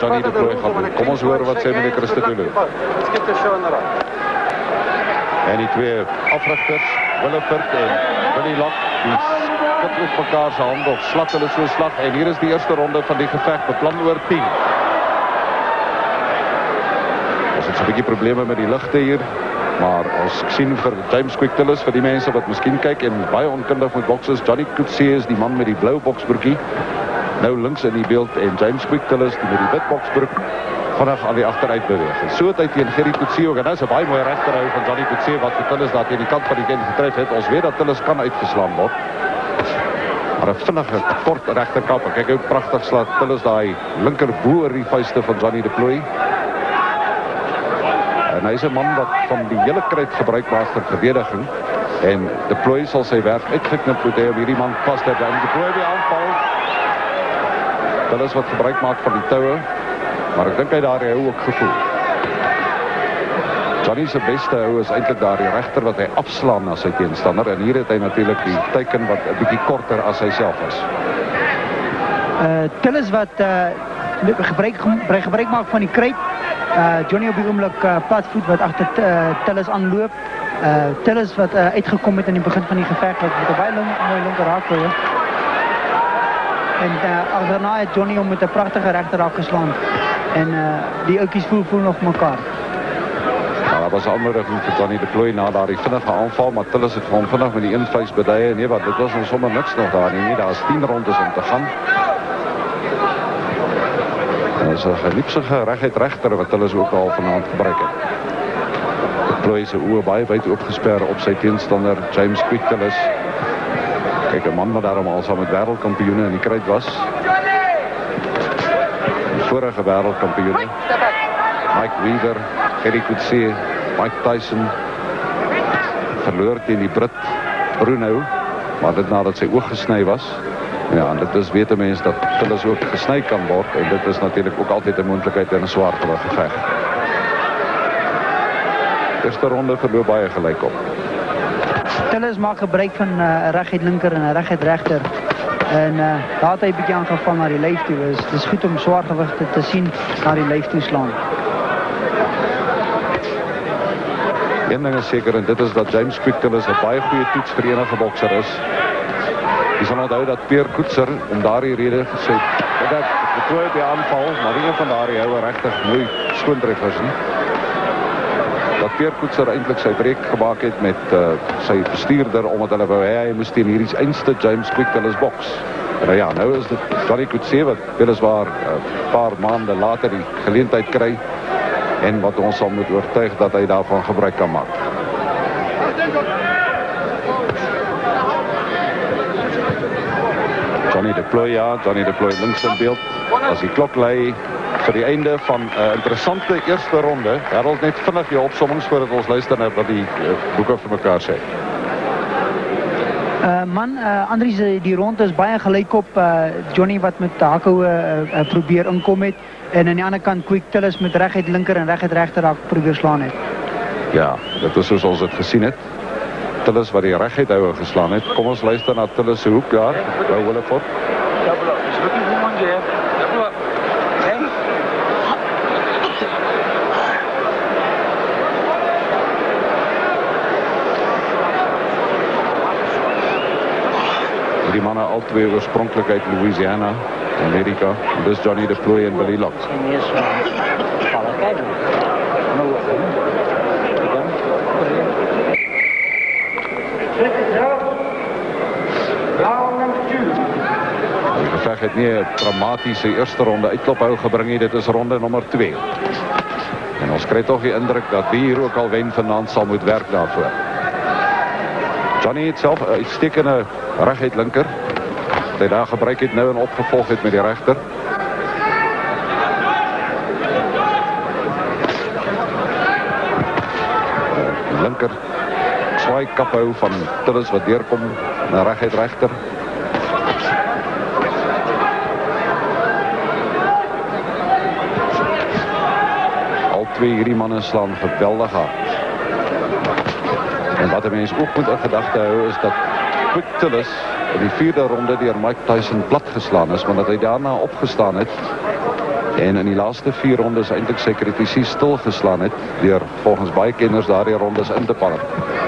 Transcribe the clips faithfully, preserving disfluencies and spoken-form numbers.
Johnny de Plooi gaan doen. Kom ons hoor wat sê meneer Christodoulou. En die twee afrigters, Williford en Willie Lock, die skit op mekaar se hande of slat hulle so slag. En hier is die eerste ronde van die geveg, beplan oor tien. Ons het so 'n bietjie probleme met die ligte hier, maar ons sien vir James Quick Tillis, vir die mense wat miskien kyk en baie onkundig met boks is, Johnny Coetzee is die man met die blou boksbroekie, nou links in die beeld, en James Quick Tillis die met die wit boksbroek vinnig aan die agteruit beweeg. En so het hy teen Gerry Coetzee ook, en nou is 'n baie mooi regterhou van Johnny Coetzee wat vir Tillis daar teen die kant van die ken getref het. Ons weet dat Tillis kan uitgeslaan word. Maar 'n vinnige kort regterkap. Kyk hoe pragtig slaat Tillis daai linker bo oor die vuiste van Johnny de Plooi. En hy is 'n man wat van die hele kruit gebruik maak vir verdediging. En de Plooi sal sy werk uitgeknip moet hê om hierdie man vas te hou. De Plooi weer aanval. Tillis wat gebruik maak van die toue. Maar ek dink hy daar hou ook gevoel. Johnny se beste hou is eintlik daar die regter wat hy afslaan na sy teenstander. En hier het hy natuurlik die teiken wat 'n bietjie korter as hy self is. Uh, Tillis wat uh, gebruik, gebruik maak van die kruit. Uh, Johnny op die oomblik uh, platvoet wat agter uh, Tillis aanloop. Uh, Tillis wat uh, uitgekom het in die begin van die geveg met 'n baie link, mooi linker raakgooi. En uh, daarna het Johnny om met 'n pragtige regterraak geslaan. En uh, die ouetjies voel voel nog mekaar. Ja, dat was 'n aanmoediging vir Johnny de Plooi na daardie vinnige aanval, maar Tillis het hom vinnig met die een vuis beduie. Nee, wat dit was ons sommer niks nog daar nie. Daar is tien rondes om te gaan. Dit is 'n geliefsige reguit regter wat Tillis ook al vanaand gebruik het. De Plooi se oë baie wyd oopgesper op sy teenstander James Quick Tillis. Kyk, 'n man wat daarom al saam met wêreldkampioene in die kruit was. Die vorige wêreldkampioene. Mike Weaver, Gerry Coetzee, Mike Tyson. Verloor teen die Brit Bruno, maar dit nadat sy oog gesny was. Ja, en dit is weet 'n mens dat Tillis ook gesny kan word, en dit is natuurlik ook altyd 'n moontlikheid in 'n swaar gewig geveg. Eerste ronde verloop baie gelyk op. Tillis maak gebruik van 'n uh, reguit linker en 'n reguit regter. En uh, daar het hy 'n bietjie aangeval na die lyf toe. Dit is, is goed om swaargewigte te sien na die lyf toe slaan. Een ding is seker, en dit is dat James Quick Tillis 'n baie goeie toets vir enige bokser is. Jy sal onthou dat Peer Koetser om daardie rede gesê het dat die Plooi op die aanval, maar nie een van daardie houe regtig mooi skoontreffers nie. Dat Peer Koetser eintlik sy breek gemaak het met uh, sy bestuurder, omdat hulle wou hê hy moes teen hierdie einste James Quick Tillis boks. En nou ja, nou is dit Johnny Coetzee wat weliswaar 'n uh, paar maande later die geleentheid kry en wat ons sal moet oortuig dat hy daarvan gebruik kan maak. Johnny de Plooi, ja, Johnny de Plooi links in beeld. As die klok lei vir die einde van 'n uh, interessante eerste ronde. Harold, net vinnig jou opsommings voordat ons luister na wat die uh, boeke vir mekaar sê. Uh, man, uh, Andries, die ronde is baie gelyk op uh, Johnny wat met hakhou uh, uh, probeer inkom het. En aan die ander kant Quick Tillis met reguit linker en reguit regterraak probeer slaan het. Ja, dit is soos ons dit gesien het. Tillis wat die reguit houe geslaan het. Kom ons luister na Tillis se hoek daar by Williford. Die manne al twee oorspronklik uit Louisiana, Amerika. En dis Johnny de Plooi en Willie Lock. Die geveg het nie 'n dramatische eerste ronde uitklophou gebring nie. Dit is ronde nommer twee. En ons kry tog die indruk dat wie hier ook al wen vanaand sal moet werk daarvoor. Johnny het self 'n uitstekende reguit linker. Wat hy daar gebruik het nou en opgevolg het met die regter. Uh, linker swaai kaphou van Tillis wat deurkom na reguit regter. Al twee hierdie manne slaan geweldig hard. En wat 'n mens ook moet in gedagte hou is dat Quick Tillis in die vierde ronde deur Mike Tyson plat geslaan is, maar dat hy daarna opgestaan het En in die laaste vier rondes eintlik sy kritisie stilgeslaan het deur volgens baie kenners daardie rondes in te palm.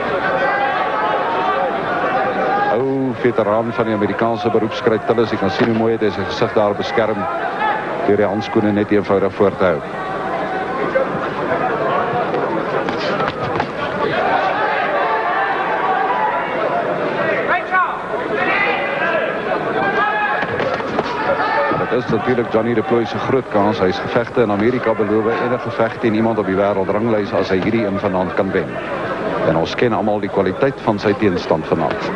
Ou veteraan van die Amerikaanse beroepskry Tillis, jy kan sien hoe mooi het hy sy gesig daar beskerm deur die handskoene net eenvoudig voor te hou. Dit is natuurlijk Johnny Deploy se groot kans. Hy is gevegte in Amerika beloof enige geveg teen iemand op die wêreldranglys as hy hierdie een vanaand kan wen. En ons ken almal die kwaliteit van sy teenstand vanaand.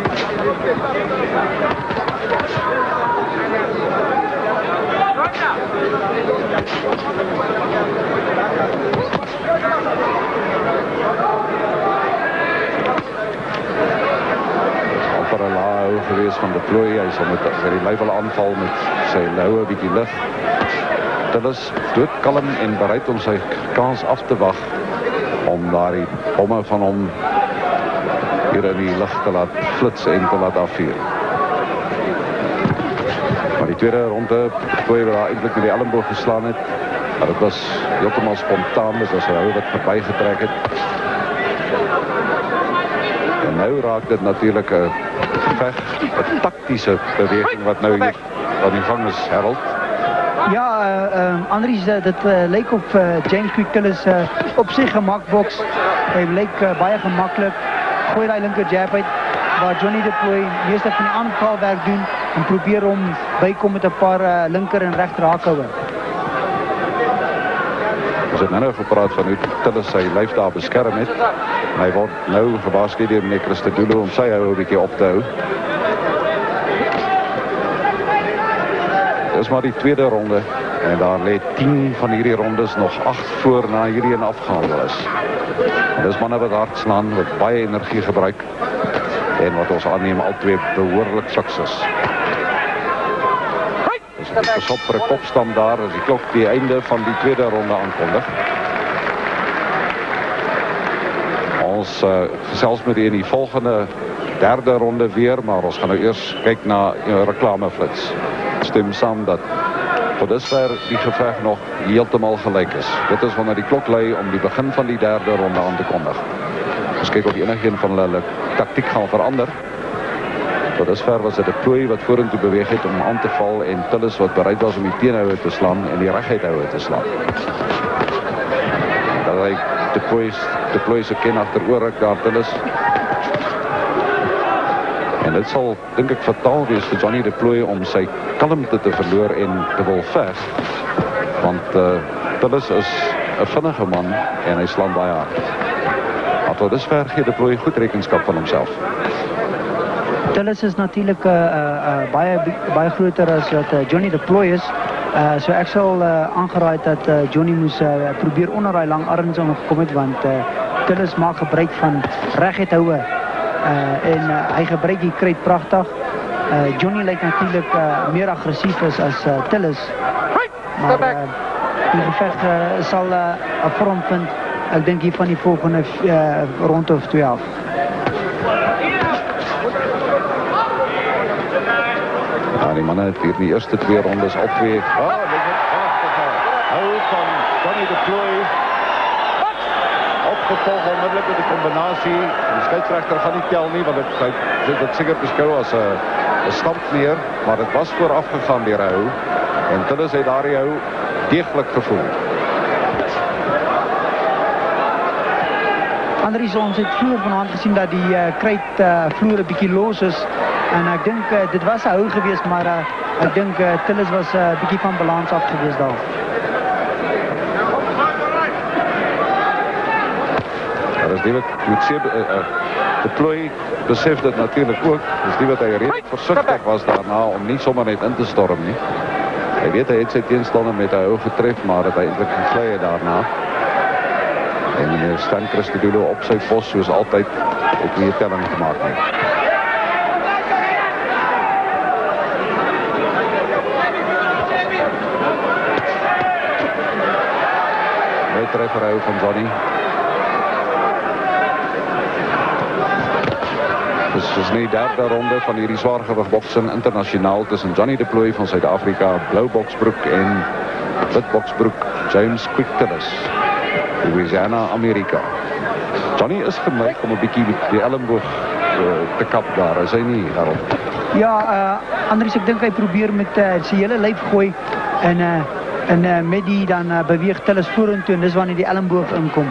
Amper 'n lae hou gewees van Deploy. Hy sal met sy die lyf wil aanval met sy loue bietjie lig. Tillis doodkalm en bereid om sy kans af te wag om daardie bomme van hom hier in die lug te laat flits en te laat afvuur. Maar die tweede ronde, Deploy wat daar eintlik met die elmboog geslaan het, maar dit was heeltemal spontaan, dit was 'n hou wat verbygetrek het. En nou raak dit natuurlik 'n geveg, 'n taktiese beweging wat nou hier aan die gang is, Harold. Ja, uh, uh, Andries, uh, dit uh, leek op uh, James Quick Tillis uh, op sy gemakboks. Hy leek uh, baie gemaklik. Gooi daai linker jab uit waar Johnny Deploy meeste van die aanvalwerk doen en probeer om bykom met 'n paar uh, linker en regter haakhoue. Ons het nou gepraat van hoe Tillis sy lyf daar beskerm het. En hy word nou gewaarsku deur meneer Christodoulou om sy hou 'n bietjie op te hou. Dit is maar die tweede ronde en daar lê tien van hierdie rondes nog agt voor na hierdie een afgehandel is. En dis manne wat hard slaan, wat baie energie gebruik en wat ons aanneem al twee behoorlik fiks is. Dus het is pas op vir 'n kopstand daar as die klok die einde van die tweede ronde aankondig. Ons uh, gesels met die in die volgende derde ronde weer, maar ons gaan nou eers kyk na 'n uh, reklameflits. Stem saam dat tot dusver die geveg nog heeltemal gelyk is. Dit is wanneer die klok lui om die begin van die derde ronde aan te kondig. Ons kyk of enigeen van hulle taktiek gaan verander. Tot dusver was dit 'n Deploy wat vorentoe beweeg het om aan te val en Tillis wat bereid was om die teenhoue te slaan en die reguithoue te slaan. Dat hy Deploy Deploy se ken agteroor ruk daar Tillis. En dit sal, dink ek, fataal wees vir Johnny Deploy om sy kalmte te verloor en te wil veg. Want uh, Tillis is 'n vinnige man en hy slaan baie hard. Maar tot dusver gee Deploy goed rekenskap van homself. Tillis is natuurlik uh, uh, baie baie groter as wat uh, Johnny Deploy is. Uh, so ek sal uh, aangeraai dat uh, Johnny moes uh, probeer onder daai lang arms omgekom het want uh, Tillis maak gebruik van reguithoue. Uh, en uh, hy gebruik die kruit pragtig. Uh, Johnny lyk natuurlik uh, meer aggressief as as uh, Tillis. Maar uh, die geveg uh, sal 'n uh, vorm vind. Ek dink hier van die volgende uh, ronde of twee af. Ja, die manne het hier in die eerste twee rondes al twee. Oh, dit is pragtige hou van Johnny Deploy. Opgevolg onmiddellik met die kombinasie. Die skeieregter gaan nie tel nie want dit dit dit seker beskou as 'n 'n stampkneer, maar dit was vooraf gegaan deur hou en Tillis het daardie hou deeglik gevoel. Andries, ons het vroeër vanaand gesien dat die uh, kruit uh, vloer 'n bietjie los is en ek dink uh, dit was 'n hou geweest, maar uh, ek dink uh, Tillis was 'n uh, bietjie van balans af geweest daar. Dis die wat moet sê, uh, uh, Deploy besef dit natuurlik ook. Dis die wat hy redelik versigtig was daarna om nie sommer net in te storm nie. Hy weet hy het sy teenstander met 'n hou getref, maar dat hy eintlik gegly het daarna. En meneer Stan Christodoulou op sy pos soos altyd op die telling gemaak het. Mooi treffer hou van Johnny. Dit is nie die derde ronde van hierdie zwaargewig boksing internasionaal tussen Johnny Deploy van Suid-Afrika, blou boksbroek en Witboksbroek, James Quick Tillis, Louisiana, Amerika. Johnny is geneig om 'n bietjie die elleboog uh, te kap daar, is hy nie, Harold? Ja, uh, Andries, ek dink hy probeer met uh, sy hele lyf gooi en, uh, en uh, met die dan uh, beweeg Tillis vorentoe en dis wanneer die elleboog inkom.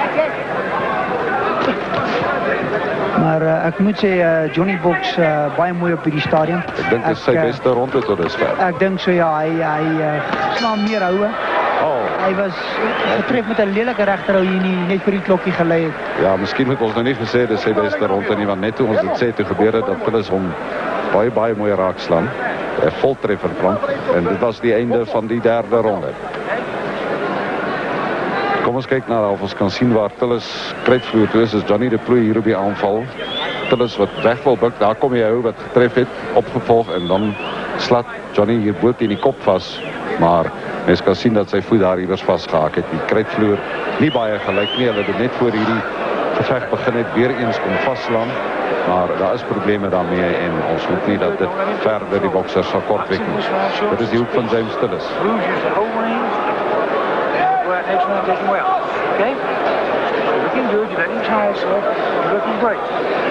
Maar uh, ek moet sê, uh, Johnny boks uh, baie mooi op hierdie stadium. Ek dink dit is sy uh, beste ronde tot dusver. Ek dink so, ja, hy, hy uh, slaan meer houe. Oh. Hy was getref met 'n lelike regterhou hier nie, net vir die klokkie gelei het. Ja, miskien moet ons nou nie gesê dit is sy beste ronde nie, want net toe ons dit sê, toe gebeur het dat Tillis hom baie, baie mooi raak slaan. 'n Voltreffer plan. En dit was die einde van die derde ronde. Kom ons kyk na of ons kan sien waar Tillis kruitvloer toe is. Is Johnny de Plooy hier op die aanval. Tillis wat weg wil buk, daar kom jy hou wat getref het, opgevolg en dan slat Johnny hier boot in die kop vas. Maar mens kan sien dat sy voet daar iewers vasgehaak het. Die kruitvloer nie baie gelyk nie. Hulle het net voor hierdie geveg begin het weer eens kom vaslaan. Maar daar is probleme daarmee en ons hoop nie dat dit verder die boksers sal kortweg nie. Dit is die hoek van James Tillis. Okay? Looking good, you're letting try yourself, you're looking great.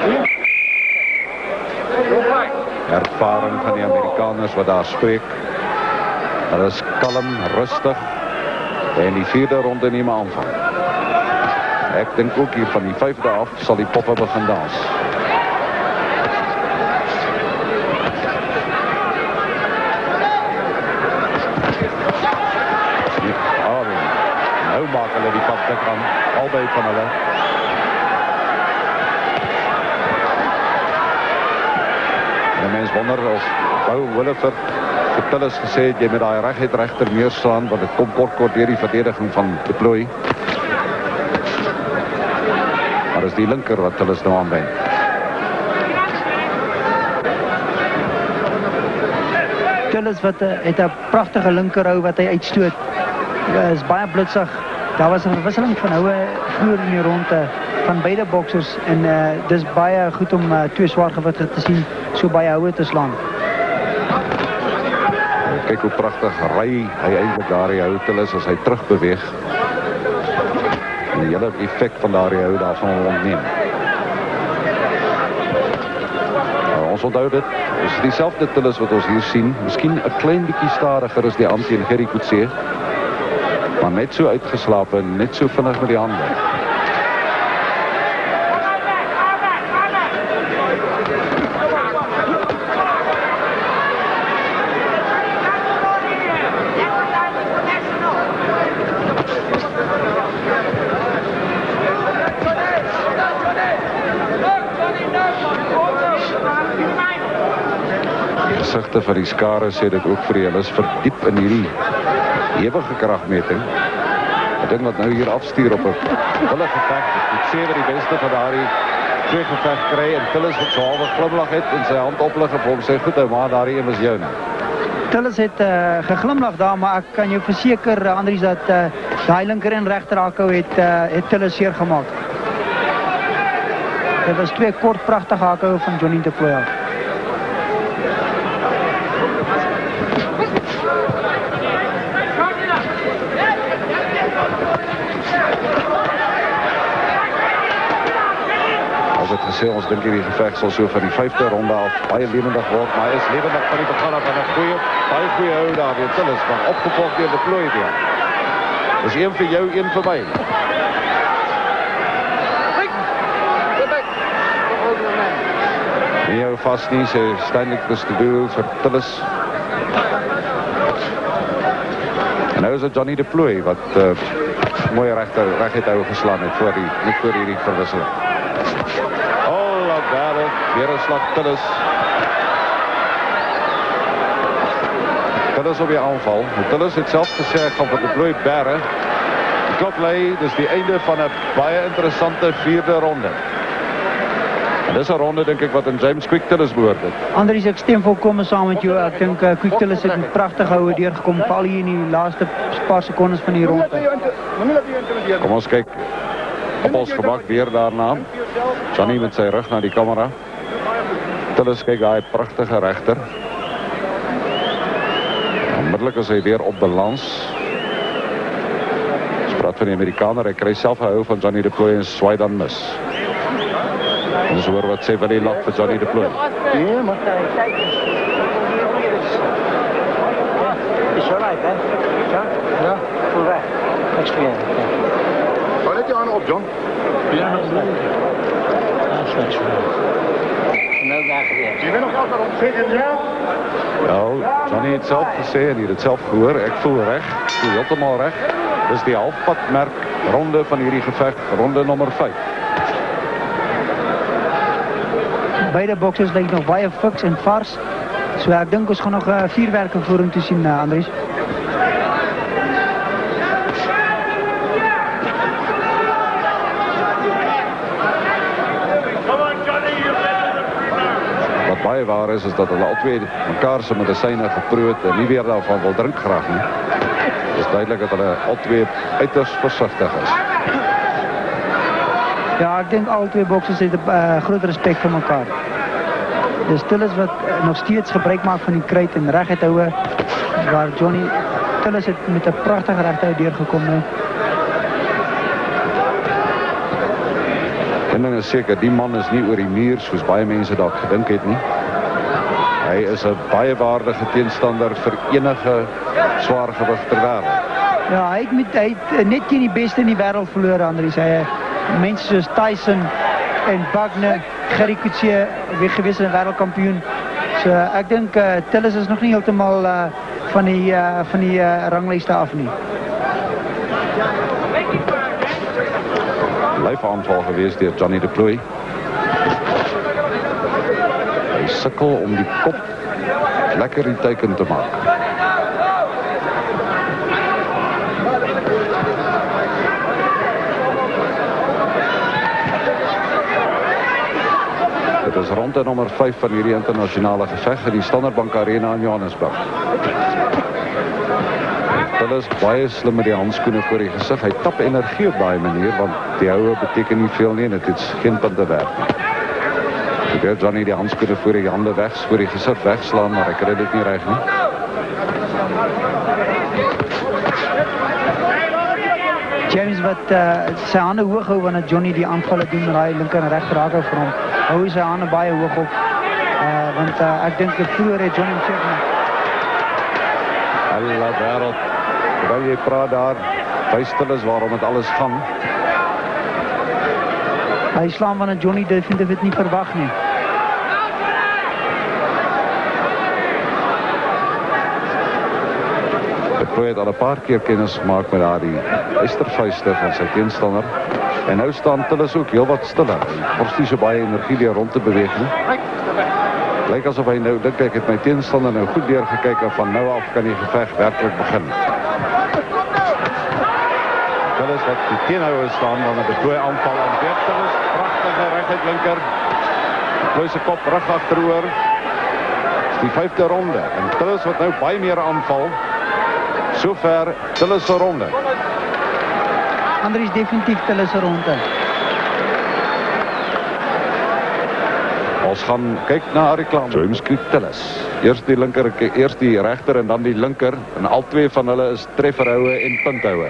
Ervaring van die Amerikaners wat daar spreek. Hulle is kalm, rustig en die vierde ronde neem aanvang. Ek dink ook hier van die vyfde af sal die poppe begin dans. Nou maak hulle die pad dik aan, albei van hulle. En mens wonder of Bou Williford vir Tillis gesê het, jy met daai reguit regter neerslaan, want dit kom kort kort deur die verdediging van de Plooy. Maar is die linker wat Tillis nou aanwend. Tillis wat, uh, het 'n pragtige linkerhou wat hy uitstoot. Uh, is baie blitsig. Daar was 'n verwisseling van houe vroeër in die ronde van beide boksers en uh, dis baie goed om uh, twee swaargewigte te sien so baie houe te slaan. Kyk hoe pragtig ry hy eintlik daardie hou Tillis as hy terug beweeg. En die hele effek van daardie hou daarvan ontneem. Nou, ons onthou dit, is dieselfde Tillis wat ons hier sien. Miskien 'n klein bietjie stadiger as die aan teen Gerry Coetzee. Maar net so uitgeslaap en net so vinnig met die hande. Gesigte van die skare sê dit ook vir die, hulle is verdiep in hierdie ewige kragmeting. 'n Ding wat nou hier afstuur op 'n wille geveg. Ek sê dat die beste van daardie twee geveg kry en Tillis wat so halwe glimlag het en sy hand oplig op hom sê goed ou maar daardie een is joune. Tillis het uh, geglimlag daar, maar ek kan jou verseker uh, Andries dat uh, daai linker en regter hakhou het uh, het Tillis seer gemaak. Dit was twee kort pragtige hakhou van Johnny de Plooy. Gesê, ons dink hierdie geveg sal so van die vyfde ronde af baie lewendig word, maar hy is lewendig van die begin af en 'n goeie, baie goeie hou daar weer Tillis, maar opgevolg deur de Plooy weer. Dis een vir jou, een vir my. Nie hou vast nie, sê Stanley Christodoel vir Tillis. En nou is het Johnny de Plooy wat uh, mooie regter reguit hou geslaan het voor die, net voor hierdie verwisseling. Weer een slag Tillis. Tillis op die aanval. Tillis het self gesê, ek gaan vir de Plooy bære. Die klok lei, dus die einde van een baie interessante vierde ronde. En dis een ronde, denk ek, wat in James Quick Tillis behoort het. Andries, ek stem volkomen saam met jou. Ek dink uh, Quick Tillis het met prachtig houwe deurgekom, val hier in die laaste paar secondes van die ronde. Kom ons kyk op ons gemak weer daarna. Johnny met sy rug na die kamera. Tillis kyk daai pragtige regter. Onmiddellik is hy weer op balans. Ons praat van die Amerikaner, hy kry self gehou van Johnny Deploy en swaai dan mis. Ons hoor wat sê Willie Locke vir Johnny Deploy. Ja, maar kijk eens. Is zo right, hè? Ja? Ja, voel weg. Niks voor jou. Hou net je handen op, John. Ja, nog niet. Dat is niks voor jou. Nou daar geweest. Je bent nog altijd op zitten, ja? Wel, Johnny het zelf gesê en hier het zelf gehoor. Ek voel reg, ek voel heeltemal reg. Dis die halfpadmerk ronde van hierdie geveg, ronde nommer vyf. Beide boksers lyk nog baie fiks en vars. So ek dink ons gaan nog uh, vuurwerke voor hom toe sien, uh, Andries. Wat baie waar is, is dat hulle al twee mekaar se medisyne geproe het en nie weer daarvan wil drink graag nie. Dit is duidelik dat hulle al twee uiters versigtig is. Ja, ek dink al twee boksers het 'n uh, groot respek vir mekaar. Dis Tillis wat uh, nog steeds gebruik maak van die kruit en reguit houe, waar Johnny Tillis het met 'n pragtige regte deurgekom nou. En dan is seker, die man is nie oor die muur soos baie mense dalk gedink het nie. Hy is 'n baie waardige teenstander vir enige swaargewig ter wêreld. Ja, hy het, met, hy het net teen die beste in die wêreld verloor, Andries. Hy mense soos Tyson en Wagner, Gerry Coetzee, weer gewees 'n wêreldkampioen. So ek dink uh, Tillis is nog nie heeltemal uh, van die uh, van die uh, ranglyste af nie. Lyf aanval gewees deur Johnny Deploy. Hy sukkel om die kop lekker die teiken te maak. Dit is ronde nommer vyf van hierdie internasionale geveg in die Standard Bank Arena in Johannesburg. Hulle is baie slim met die handskoene voor die gesig. Hy tap energie op daai manier, want die houe beteken nie veel nie en dit is geen punte werd nie. Probeer Johnny die handskoene voor die hande weg, voor die gesig wegslaan, maar hy kry dit nie reg nie. James wat uh, sy hande hoog hou wanneer Johnny die aanvalle doen met daai linker en regter raak vir hom. Hou sy hande baie hoog op. Uh, want uh, ek dink vroeër het Johnny gesê Alla wêreld. Terwyl jy praat daar, wys Tillis waarom dit alles gaan. Hy slaan wanneer Johnny definitief dit nie verwag nie. Deploy het al 'n paar keer kennis gemaak met daardie uistervuiste van sy teenstander. En nou staan Tillis ook heelwat stiller. Hy kos nie so baie energie deur rond te beweeg nie. Lyk asof hy nou dink ek het my teenstander nou goed deurgekyk en van nou af kan die geveg werklik begin. Tillis wat die teenhouer staan dan 'n Deploy aanval en weer Tillis pragtige reguit linker. Deploy se kop rug agteroor. Dis die vyfde ronde en Tillis wat nou baie meer aanval. Sover Tillis se ronde. Andries definitief Tillis se ronde. Ons gaan kyk na reklame. James Tillis. Eers die linker, eers die regter en dan die linker en al twee van hulle is trefferhoue en punthoue.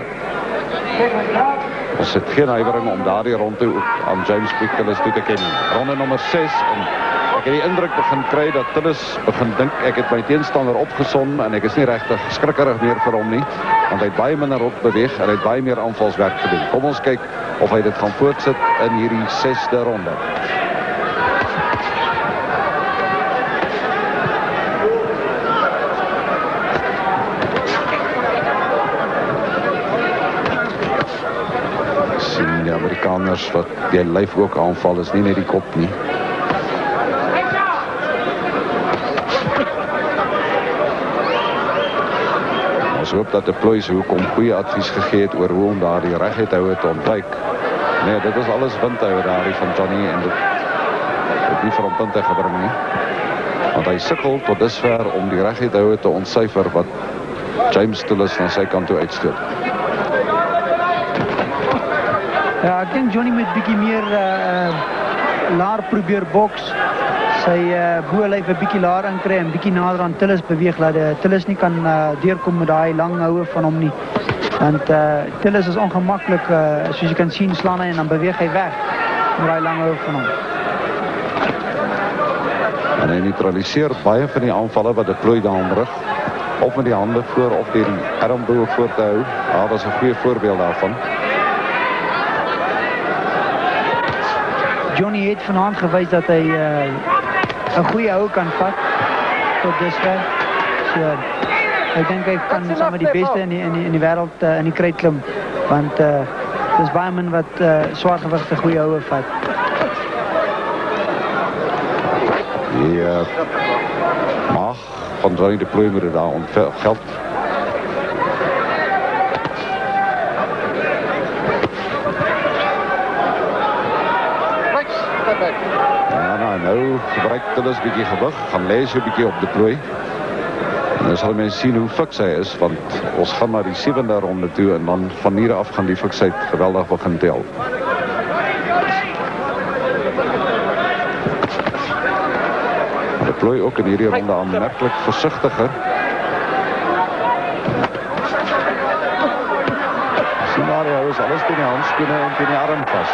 Ons het geen huiwering om daardie ronde aan James Tillis toe te ken. Ronde nommer ses en ek het die indruk begin kry dat Tillis begin dink ek het my teenstander opgesom en ek is nie regtig skrikkerig meer vir hom nie, want hy het baie minder op beweeg en hy het baie meer aanvalswerk gedoen. Kom ons kyk of hy dit gaan voortsit in hierdie sesde ronde. Sien die Amerikaners wat die lyf ook aanval is nie net die kop nie. Ons hoop dat Deploy se hoekom goeie advies gegee het oor hoe om daardie reguit houe te ontwyk. Nee, dit is alles windhoue daardie van Johnny en dit het nie vir hom punte gebring nie. Want hy sukkel tot dusver om die reguit houe te ontsyfer wat James Tillis na sy kant toe uitstoot. Ja, ek dink Johnny moet bietjie meer uh, laar probeer boks. sy uh, boelyf 'n bietjie laer inkry en bietjie nader aan Tillis beweeg, laat uh, Tillis nie kan uh, deurkom met daai lang houe van hom nie. Want uh, Tillis is ongemaklik, uh, soos jy kan sien, slaan hy en dan beweeg hy weg met daai lang houe van hom. En hy neutraliseer baie van die aanvalle wat deploy daar om rug, of met die hande voor of deur die armboog voor te hou. Ja, dat is 'n goeie voorbeeld daarvan. Johnny het vanaand gewys dat hy 'n uh, goeie hou kan vat tot dusver. So ek dink hy kan saam met die beste in die in die, in die wêreld uh, in die kruit klim, want uh, dis baie min wat uh, swaargewigte goeie houe vat. Die uh, maag van Johnny Deploy moet dit daar ontgeld. Ja, nou, nou gebruik Tillis 'n bietjie gewig, gaan lê so 'n bietjie op Deploy. En dan sal mense sien hoe fiks hy is, want ons gaan na die sewende ronde toe en dan van hier af gaan die fiksheid geweldig begin tel. Deploy ook in hierdie ronde aanmerklik versigtiger. Scenario is alles teen die handskoene en teen die arm vas.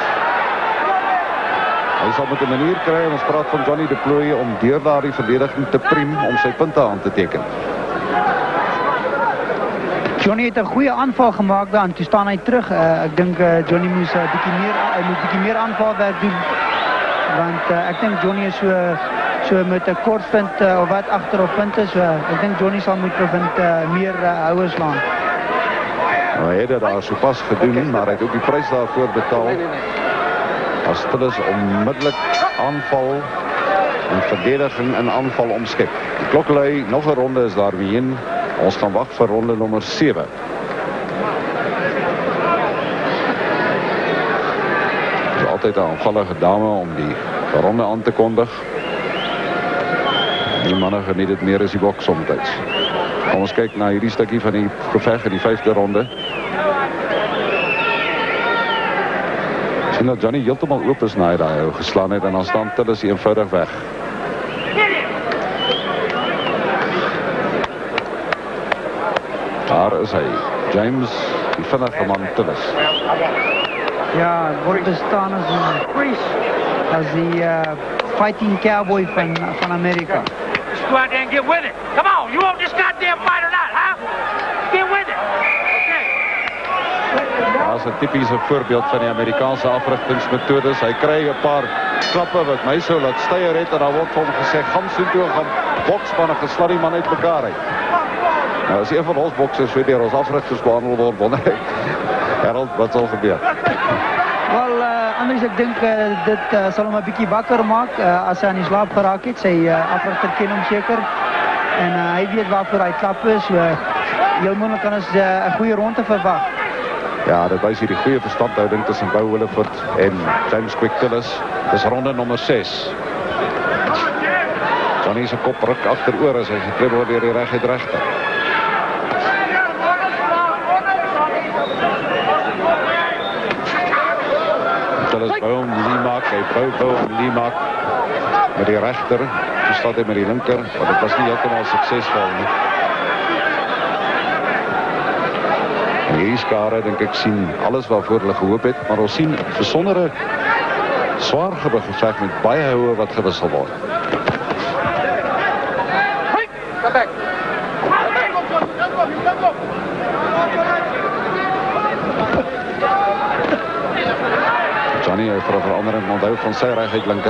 Hy sal met 'n manier kry, en ons praat van Johnny Deploy, om deur daardie verdediging te priem om sy punte aan te teken. Johnny het 'n goeie aanval gemaak daar en toe staan hy terug. Uh, ek dink uh, Johnny moes 'n uh, bietjie meer hy moet bietjie meer aanvalwerk doen, want uh, ek dink Johnny is so so met 'n kort punt uh, of wat agter op punte, so uh, ek dink Johnny sal moet bevind uh, meer uh, houers slaan. Nou, hy het dit daar sopas gedoen, maar hy het ook die prys daarvoor betaal. As Tillis onmiddellik aanval en verdediging en aanval omskep. Die klok lui, nog 'n ronde is daar weer in. Ons gaan wag vir ronde nommer sewe. Dit is altyd 'n aanvallige dame om die ronde aan te kondig. Die manne geniet dit meer as die boks soms. Kom ons kyk na hierdie stukkie van die geveg in die vyfde ronde. Sien dat Johnny heeltemal oop is na hy daai hou geslaan het en dan staan Tillis eenvoudig weg. Daar is hy, James, die vinnige man Tillis. Ja, word bestaan as 'n as die uh, fighting cowboy van van Amerika. Just go out there and get with it. Come on, you want this goddamn fight or not, huh? Get with it. Dat is 'n tipiese voorbeeld van die Amerikaanse afrigtingsmetodes. Hy kry 'n paar klappe wat my sou laat steier het en dan word vir hom gesê, gaan soontoe, gaan boksman en geslaan die man uit mekaar uit. Nou, as een van ons boksers weer deur ons afrigters behandel word, wonder ek, Harold, wat sal gebeur? Wel, uh, anders ek dink uh, dit uh, sal hom 'n bietjie wakker maak uh, as hy aan die slaap geraak het. Sy uh, afrigter ken hom seker en uh, hy weet waarvoor hy klap is. So, heel moontlik kan ons 'n uh, goeie ronde verwag. Ja, dit wys hier die goeie verstandhouding tussen Beau Williford en James Quick Tillis. Dis ronde nommer ses. Johnny se kop ruk agteroor as hy getref word deur die reguit regter. Tillis bou hom lie maak, hy bou bou hom lie maak met die regter. Toe staat hy met die linker, maar dit was nie heeltemal suksesvol nie. Hierdie skare, dink ek, sien alles waarvoor hulle gehoop het, maar ons sien besondere swaargewig geveg met baie houe wat gewissel word. Johnny het vir 'n verandering onthou van sy reguit linker.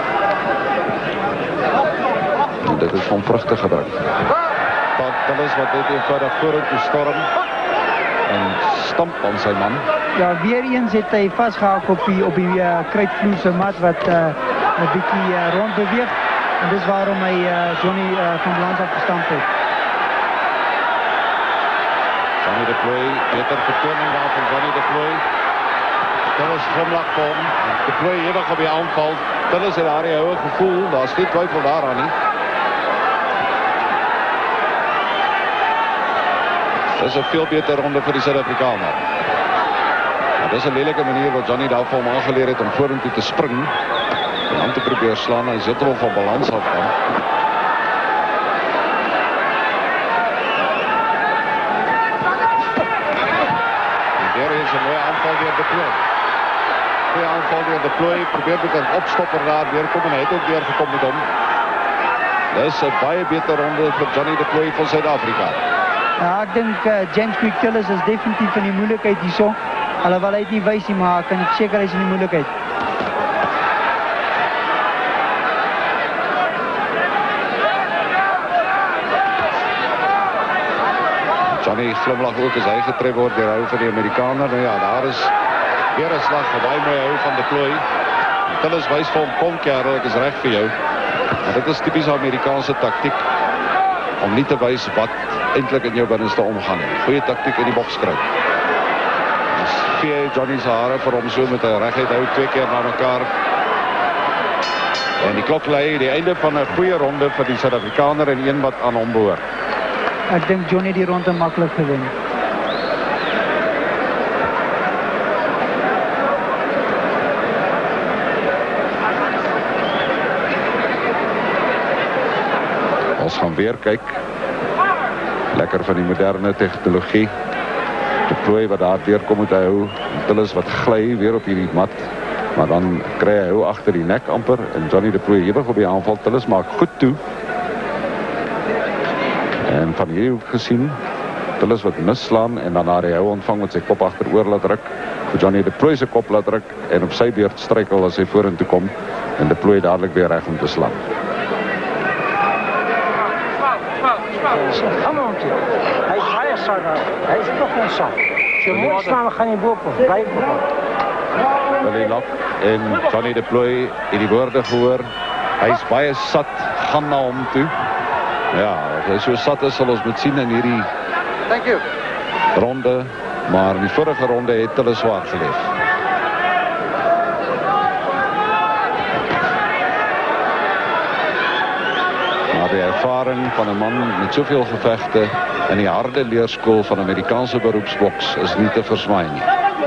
En dit is van vrugte gebruik. Tillis wat net eenvoudig vorentoe storm en stamp aan sy man. Ja, weer eens het hy vasgehak op die op die uh, kruitvloerse mat wat 'n uh, bietjie uh, rond beweeg en dis waarom hy uh, Johnny uh, van balans af gestamp het. Johnny Deploy, beter vertoning daar van Johnny Deploy. Tillis glimlag vir hom. Deploy ewig op die aanval. Tillis het daar die houe gevoel, daar's geen twyfel daaraan nie. Dit is 'n veel beter ronde vir die Suid-Afrikaner. Dit is 'n lelike manier wat Johnny daar vir hom aangeleer het om vorentoe te spring. Om te probeer slaan, hy zit er al van balans af dan. En daar is een mooie aanval weer de plooi. Goeie aanval weer de plooi, probeer met een opstopper daar weer komen, en hy het ook weer gekom met hom. Dis een baie beter ronde vir Johnny de Plooi van Suid-Afrika. Ja, ek dink uh, James Quick Tillis is definitief in die moeilikheid hierso. Alhoewel hy het nie wys nie, maar ek kan seker hy is in die moeilikheid. Johnny glimlag ook as hy getref word deur hou van die Amerikaner. Nou ja, daar is weer 'n slag, 'n baie mooi hou van de Plooi. Tillis wys vir hom, kom kerel, ek is reg vir jou. Maar dit is typies Amerikaanse taktiek om nie te wys wat eintlik in jou binneste omgaan. Goeie taktiek in die boks kry. Dus vee Johnny se hare vir hom so met 'n reguit hou twee keer na mekaar. En die klok lei die einde van 'n goeie ronde vir die Suid-Afrikaner en een wat aan hom behoort. Ek dink Johnny die ronde maklik gewen. Ons gaan weer kyk. Lekker van die moderne tegnologie. De Plooi wat daar weer kom met hy hou. Tillis wat gly weer op hierdie mat. Maar dan kry hy hou agter die nek amper. En Johnny de Plooi hewig op die aanval. Tillis maak goed toe. En van hier ook gesien. Tillis wat misslaan. En dan daar hy hou ontvang met sy kop agteroor laat druk. Vir Johnny de Plooi sy kop laat druk. En op sy beurt struikel as hy vorentoe kom. En de Plooi dadelik weer reg om te slaan. Kom on, hij is baie sag. Hij is toch een sag. Als je moet slaan, gaan je boven. Blijf boven. Willie Lok en Johnny de Plooi in die woorde gehoor. Hy is baie sat, gaan na hom toe. Ja, as hy so sat is, sal ons moet sien in hierdie Thank you. ronde. Maar in die vorige ronde het hulle swaar geleef. Maar die ervaring van 'n man met soveel gevegte in die harde leerskool van Amerikaanse beroepsboks is nie te versmaai nie.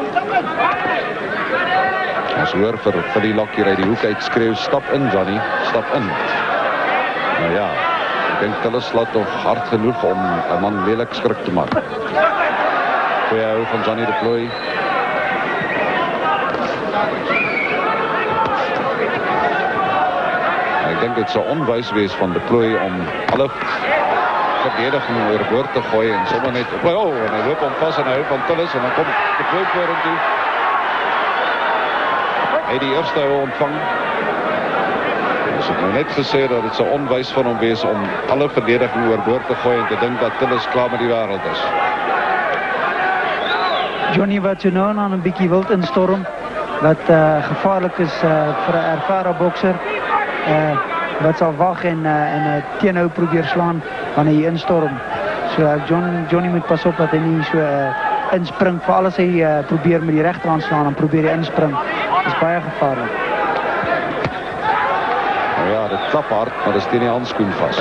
Ons hoor vir, vir die Lok hier uit die hoek uit skreeu, stap in Johnny, stap in. Nou ja, ek dink hulle slaat toch hard genoeg om 'n man lelik skrik te maak. Goeie hou van Johnny de Plooi. Ek dink dit sou onwys wees van de Plooi om alle verdediging oorboord te gooi en sommer net op, oh, en hy loop hom vas en hy hou van Tillis en dan kom de Plooi vorentoe. Hy het die eerste hou ontvang. Dus ek nou net gesê dat het sou onwys van hom wees om alle verdediging oorboord te gooi en te dink dat Tillis klaar met die wêreld is. Johnny wat so nou en dan 'n bietjie wild instorm, wat uh, gevaarlik is uh, vir 'n ervare bokser. Uh, wat sal wag en uh, en 'n uh, teenhou probeer slaan wanneer hy instorm. So uh, John, Johnny moet pas op dat hy nie so uh, inspring, veral as hy uh, probeer met die regterhand slaan, dan probeer hy inspring. Dit is baie gevaarlik. Nou ja, dit klap hard, maar dit is teen die handskoen vas.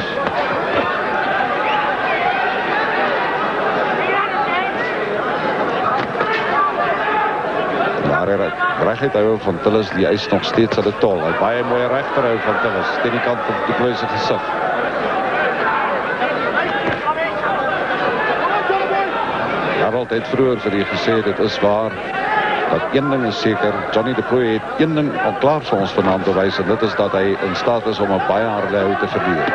Reguit hou van Tillis, die is nog steeds hulle tol. Hy baie mooie regterhou van Tillis, teen die kant van die Plooi se gesig. Harold het vroeër vir die gesê, dit is waar, dat een ding is seker, Johnny de Plooi het een ding al klaar vir ons vanaand bewys, en dit is dat hy in staat is om 'n baie harde hou te verduur.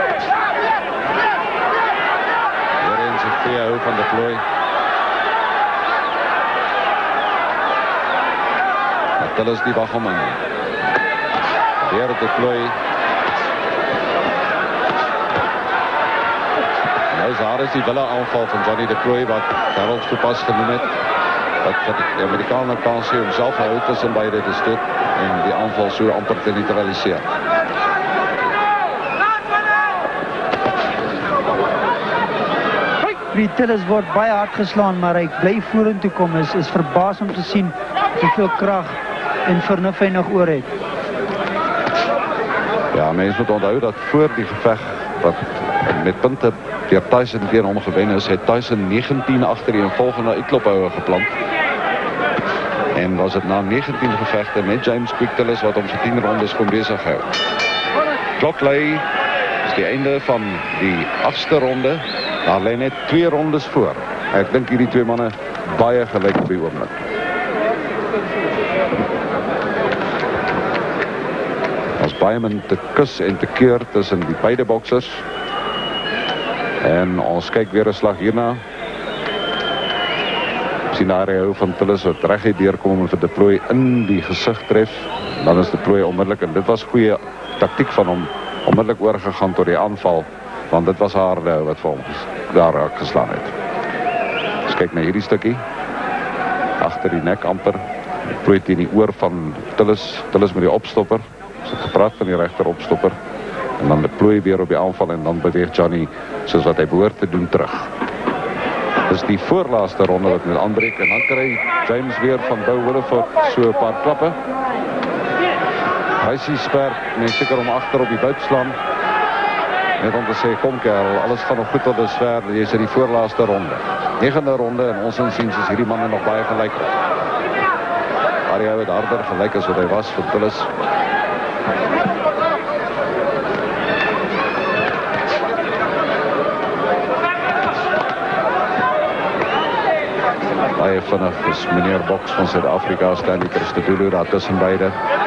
Weer eens 'n goeie hou van de Plooi. Tillis die wag om in. Weer de Plooi. Nou daar is die wille aanval van Johnny de Plooi wat Harold toepas genoem het. Dat vir die Amerikaner kan sê om self hou tussen beide te stoot en die aanval so amper te neutraliseer. Die Tillis word baie hard geslaan, maar hy bly vorentoe kom. Is, is verbaas om te sien hoeveel krag en vernuf hy nog oor het. Ja, mense moet onthou dat voor die geveg wat met punte deur Tyson teen hom gewen is, het Tyson negentien agter die volgende uitklophoue geplant. En was het na negentien gevechte met James Quick Tillis wat om sy tien rondes kon bezig hou. Klok lei is die einde van die agste ronde. Daar lê net twee rondes voor. Ek dink hierdie twee manne baie gelyk op die oomblik. Ons baie min te kus en te keur tussen die beide boksers. En ons kyk weer 'n slag hierna. Scenario van Tillis wat reg uit deurkom en vir De Plooy in die gesig tref. Dan is De Plooy onmiddellik, en dit was goeie taktiek van hom, onmiddellik oorgegaan tot die aanval, want dit was harde wat vir hom daar raak geslaan het. Dus kyk na hierdie stukkie. Agter die nek amper. De Plooy teen die oor van Tillis. Tillis met die opstopper. Ons het gepraat van die regter opstopper. En dan De Plooy weer op die aanval en dan beweeg Johnny soos wat hy behoort te doen terug. Dis die voorlaaste ronde wat moet aanbreek en dan kry James weer van Bo Willeford so 'n paar klappe. Hy sê sper, mens seker om agter op die buik slaan. Net om te sê, kom kerel, alles gaan nog goed tot dusver, jy is in die voorlaaste ronde. Negende ronde en ons insiens is hierdie manne nog baie gelyk. Arie het harder gelyk as wat hy was vir Tillis. Baie vinnig is meneer Boks van Suid-Afrika, Stanley Christodoulou daar tussen beide.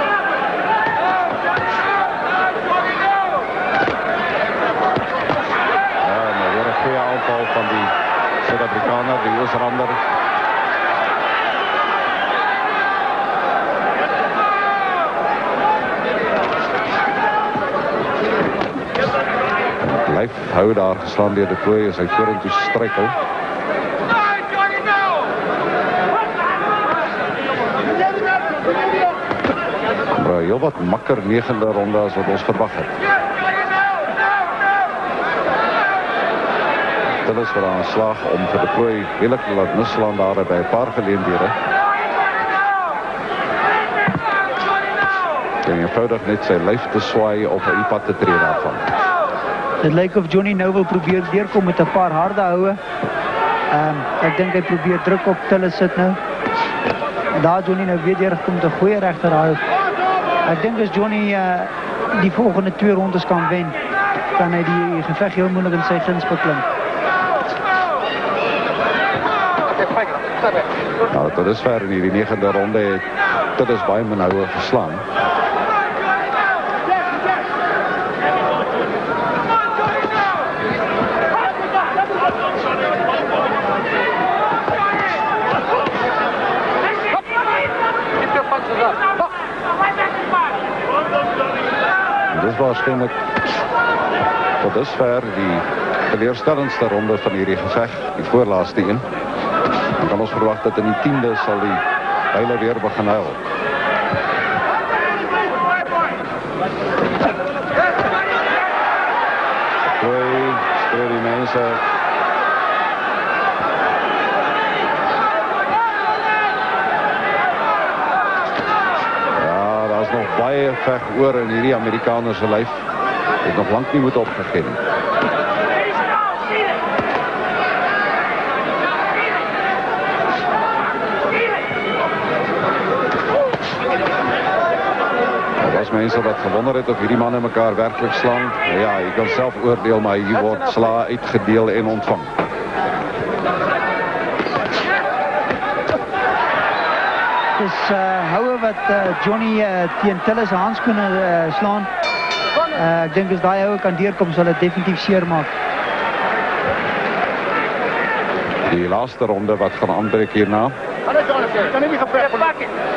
Ja, en weer 'n goeie aanval van die Suid-Afrikaner, die Oosrander. Blyf hou daar geslaan deur De Plooy as hy vorentoe struikel. Heel wat makker negende ronde as wat ons verwag het. Tillis vir aan slag om vir De Plooy heellik te laat misslaan daar by 'n paar geleenthede. En eenvoudig net sy lyf te swaai of 'n pad te tree daarvan. Dit lyk of Johnny nou wil probeer deurkom met 'n paar harde houe. Ehm um, ek dink hy probeer druk op Tillis sit nou. En daar Johnny nou weer deurgekom met 'n goeie regterhou. Ek dink as Johnny uh, die volgende twee rondes kan wen, kan hy die geveg heel moeilik in sy guns beklim. Nou, tot dusver in die negende ronde het Tillis baie min houe geslaan. Dit was waarskynlik tot dusver die teleurstellendste ronde van hierdie geveg, die voorlaaste een. Dan kan ons verwag dat in die tiende sal die huile weer begin huil. Plooy, skree die mense. Nog baie veg oor in hierdie Amerikaners se lyf. Het nog lank nie moet opgegee nie. Er was mense wat gewonder het of hierdie manne mekaar werklik slaan. Ja, jy kan self oordeel, maar hier word sla uitgedeel en ontvang. Dis uh, houe wat uh, Johnny uh, teen Tillis handskoene uh, slaan. Uh, ek dink as daai houe kan deurkom, sal dit definitief seer maak. Die laaste ronde wat gaan aanbreek hierna. Kan nie gepraat van.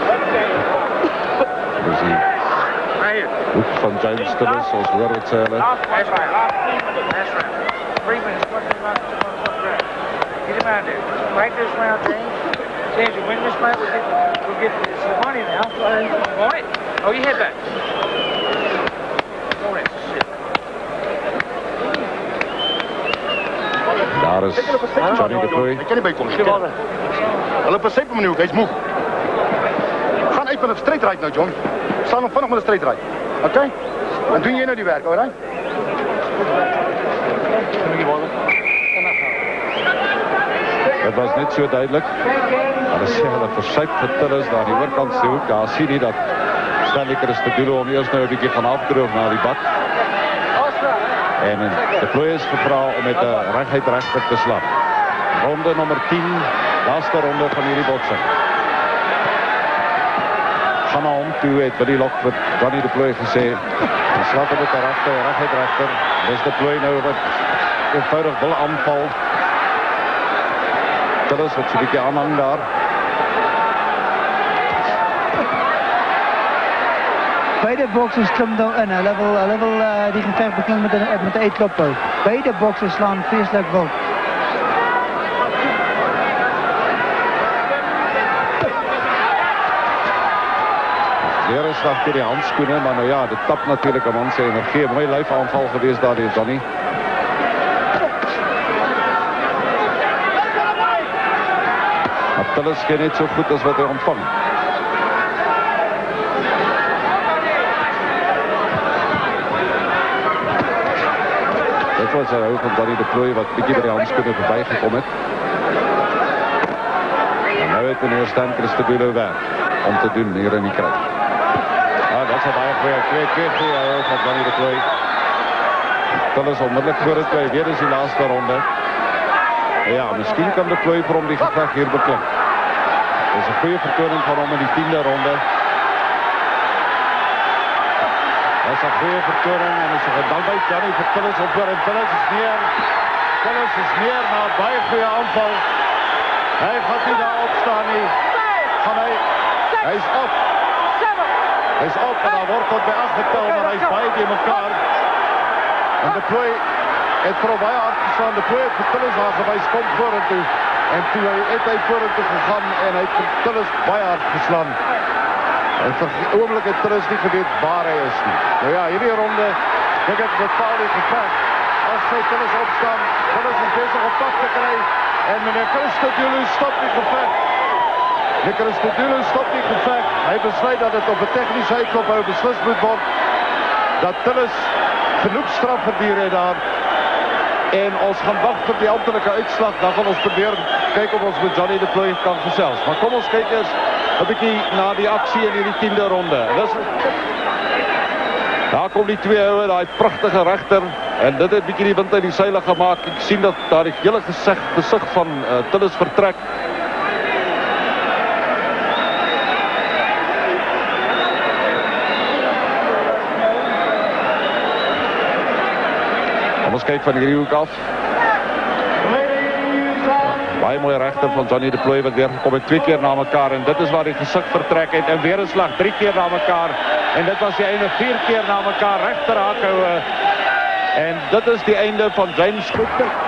Dis die hoek van James Tillis, ons hoor wat sê hulle. That's right. That's right. Three minutes. Get him out there. Right this round, James. James, you win this fight, we'll get, we'll get some money now. Want it? Oh, you head back. Go in. Shit. Daar is Johnny De Plooy. Ek kan nie bykom nie. Hulle besef hom nie ook, hy's moeg. Gaan uit met 'n straight right nou, John. Staan hom vinnig met 'n straight right. Okay? Dan doen jy nou die werk, alright? Het was net so duidelik. Hulle sê hulle versuip vir Tillis daar die oorkant se hoek. Daar sien jy dat Stanley Christodoulou om eers nou 'n bietjie gaan afdroog na die bad. En de Plooy is gevra om met 'n reguit regter te slaan. Ronde nommer tien, laaste ronde van hierdie botsing. Gaan na hom toe, het Billy Lockwood, Johnny de Plooy gesê. Hy slaat op met 'n regte, reguit regter. Dis de Plooy nou wat eenvoudig wil aanval. Tillis wat so 'n bietjie aanhang daar. Beide boksers klim nou in. Hulle wil, hulle wil uh, die geveg begin met 'n met 'n uitklop hou. Beide boksers slaan vreeslik wild. Weer is slag deur die handskoene, maar nou ja, dit tap natuurlik 'n man se energie. Mooi lyfaanval gewees daar deur Johnny. Tillis gee net so goed as wat hy ontvang. Dit was 'n hou van Johnny de Plooy wat bietjie by die handskoene verbygekom het. En nou het meneer Stan Christodoulou werk om te doen hier in die kruis. Ah, dat is 'n baie goeie twee keer goeie hou van Johnny de Plooy. Tillis onmiddellik voor het twee, weer is die laaste ronde. Ja, miskien kan de Plooy vir hom die geveg hier beklim. Dit is 'n goeie vertoning van hom in die tiende ronde. Dat is 'n goeie vertoning en is 'n gedal by Johnny vir Tillis op voor en Tillis is neer. Tillis is neer na 'n baie goeie aanval. Hy gaan nie daar opstaan nie. Gaan hy, hy is op. Hy is op en daar word tot by agt getel, maar hy is baie die mekaar. En de Plooy het vir hom baie hard geslaan. De Plooy het vir Tillis daar gewys, kom vorentoe. En toe hy het hy vorentoe gegaan en hy het vir Tillis baie hard geslaan. En vir die oomblik het Tillis nie geweet waar hy is nie. Nou ja, hierdie ronde, dink ek bepaal die geveg. As sy Tillis opstaan, Tillis is besig om pas te kry. En meneer Christodoulou stop die geveg. Meneer Christodoulou stop die geveg. Hy besluit dat het op 'n tegniese uitlophou beslis moet word. Dat Tillis genoeg straf verdier het daar. En ons gaan wag vir die amptelike uitslag. Dan gaan ons probeer kyk of ons met Johnny de Plooy kan gesels. Maar kom ons kyk eers 'n bietjie na die aksie in hierdie tiende ronde. Dis Daar kom die twee houe, daai pragtige regter. En dit het bietjie die wind uit die seile gemaak. Ek sien dat daar die hele gesig gesig van uh, Tillis vertrek. Kom ons kyk van hierdie hoek af. Baie mooi regter van Johnny de Plooy wat weer gekom het twee keer na mekaar. En dit is waar die gesig vertrek het. En weer 'n slag drie keer na mekaar. En dit was die einde vier keer na mekaar regter hakhoue. En dit is die einde van James Cook.